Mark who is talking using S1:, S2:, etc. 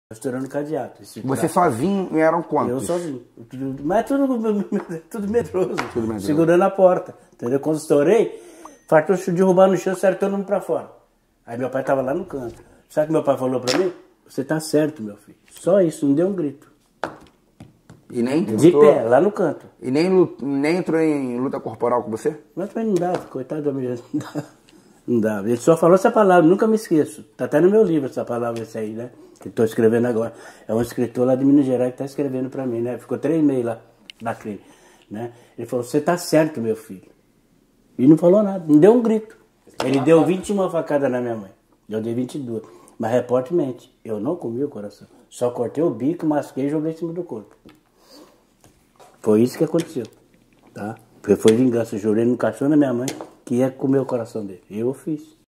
S1: Estourando cadeado.
S2: Você sozinho eram quantos?
S1: Eu sozinho. Mas tudo medroso.
S2: Tudo medroso.
S1: Segurando a porta. Entendeu? Quando estourei, fartou de derrubar no chão, saiu todo mundo pra fora. Aí meu pai tava lá no canto. Sabe o que meu pai falou pra mim? Você tá certo, meu filho. Só isso, não deu um grito.
S2: E nem
S1: De pé, lá no canto.
S2: E nem entrou em luta corporal com você?
S1: Mas também não dava, coitado da minha. Não dava. Não dava. Ele só falou essa palavra, nunca me esqueço. Tá até no meu livro essa palavra, esse aí, né? Que eu tô escrevendo agora. É um escritor lá de Minas Gerais que tá escrevendo pra mim, né? Ficou 3 meses lá na clínica, né? Ele falou, você tá certo, meu filho. E não falou nada, não deu um grito. Ele deu 21 facadas na minha mãe. Eu dei 22. Mas repórter mente, eu não comi o coração. Só cortei o bico, masquei e joguei em cima do corpo. Foi isso que aconteceu, tá? Porque foi vingança. Eu jurei no caixão da minha mãe que ia comer o coração dele. Eu fiz.